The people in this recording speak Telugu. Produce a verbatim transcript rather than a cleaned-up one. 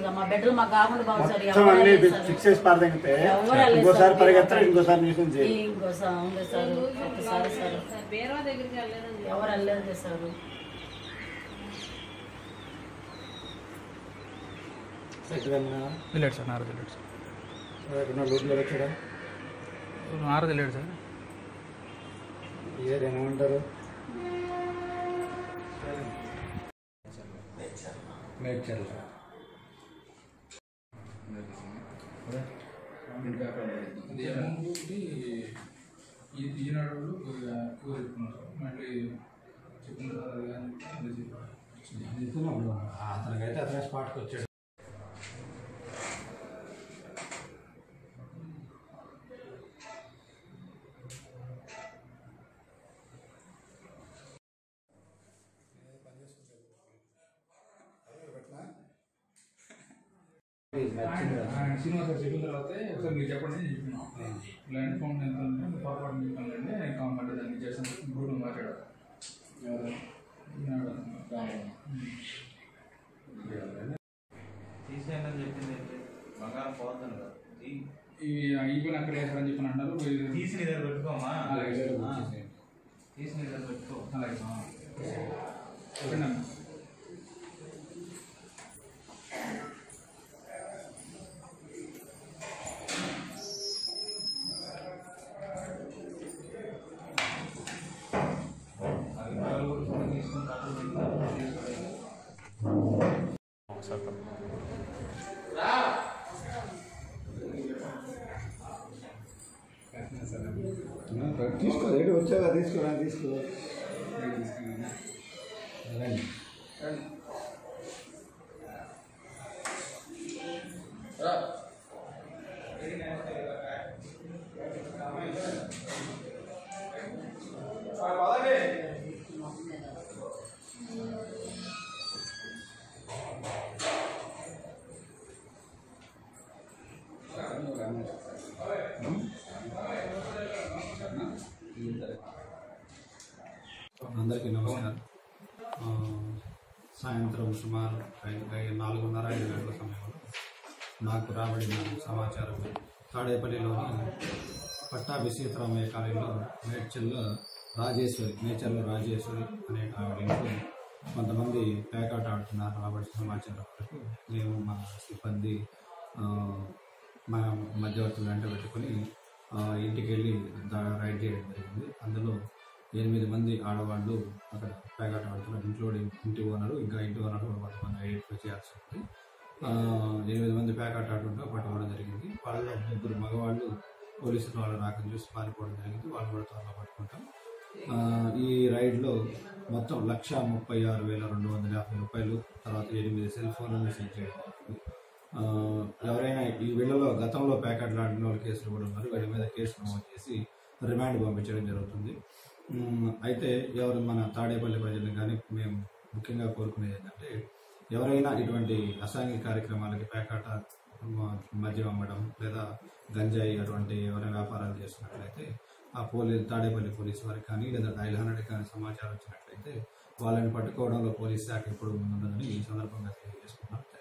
ఇక మా బెడ్రూమ్ మాకు కాకుండా బాగు సార్ ఇంకోసారి పరిగెత్తారు ఇంకోసారి ఇంకోసారి ఉంది సార్ ఒకసారి సార్ ఎవరు వెళ్ళలేదు సార్ తెలియదు సార్ నారా తెలియదు సార్ నారా తెలియదు సార్ ఏమంటారు మేడ్చల్ ఈనాడు మళ్ళీ చెప్తున్నారు అతనికైతే అతనే స్పాట్కి వచ్చాడు. సినిమా సార్ చెప్పిన తర్వాత ఒకసారి మీరు చెప్పండి నేను చెప్పినాను ఇలాంటి ఫోన్ ఎంత ఉంటే పొరపాటు చెప్పానంటే కామెంట్ దాన్ని చేసాను ఇప్పుడు మాట్లాడారు ఇవి ఇవన్నీ అక్కడ వేసారని చెప్పని అంటారు తీసి దగ్గర పెట్టుకోమా తీసి దగ్గర పెట్టుకో అలాగే చెప్పండి అన్న తీసుకో రేటు వచ్చాక తీసుకోరా తీసుకో అందరికీ నమస్కారం. సాయంత్రం సుమారు నాలుగున్నర ఐదు గంటల సమయంలో నాకు రాబడిన సమాచారం తాడేపల్లిలోని పట్టాభి సీతారామయ్య కాలేజీలో మేడ్చల్లో రాజేశ్వరి మేచర్లో రాజేశ్వరి అనే ఆవిడ ఇంట్లో కొంతమంది ప్యాకాట్ ఆడుతున్నారు రాబడి సమాచారం వరకు మేము మా సిబ్బంది మా మధ్యవర్తులు వెంట పెట్టుకుని ఇంటికి వెళ్ళి రైడ్ చేయడం జరిగింది. అందులో ఎనిమిది మంది ఆడవాళ్ళు అక్కడ ప్యాకాట్ ఆడుతున్నారు, ఇంక్లూడింగ్ ఇంటి ఓనరు ఇంకా ఇంటి ఓనరు కొంతమంది ఐడెంటిఫై చేయాల్సి ఉంది. ఎనిమిది మంది ప్యాకాట్ ఆడుతుంటే పట్టుకోవడం జరిగింది. వాళ్ళలో ముగ్గురు మగవాళ్ళు పోలీసులు వాళ్ళు రాకని చూసి పారిపోవడం జరిగింది. వాళ్ళు కూడా త్వరలో పట్టుకుంటాం. ఈ రైడ్లో మొత్తం లక్ష ముప్పై ఆరు వేల రెండు వందల యాభై రూపాయలు తర్వాత ఎనిమిది సెల్ ఫోన్లను సీజ్ చేయడం జరిగింది. ఎవరైనా ఈ వీళ్ళలో గతంలో ప్యాకెట్లు ఆడిన వాళ్ళ కేసులు కూడా ఉన్నారు. వీళ్ళ మీద కేసు నమోదు చేసి రిమాండ్ పంపించడం జరుగుతుంది. అయితే ఎవరు మన తాడేపల్లి ప్రజలను కానీ మేము ముఖ్యంగా కోరుకునేది ఏంటంటే ఎవరైనా ఇటువంటి అసాంఘిక కార్యక్రమాలకి ప్యాకెట్ మద్యం అమ్మడం లేదా గంజాయి అటువంటి ఎవరైనా వ్యాపారాలు చేస్తున్నట్లయితే ఆ పోలీసు తాడేపల్లి పోలీసు వారికి కానీ లేదా డైల్ హండ్రెడ్కి కానీ సమాచారం వచ్చినట్లయితే వాళ్ళని పట్టుకోవడంలో పోలీస్ శాఖ ఎప్పుడు ముందుందని ఈ సందర్భంగా తెలియజేసుకున్నాం.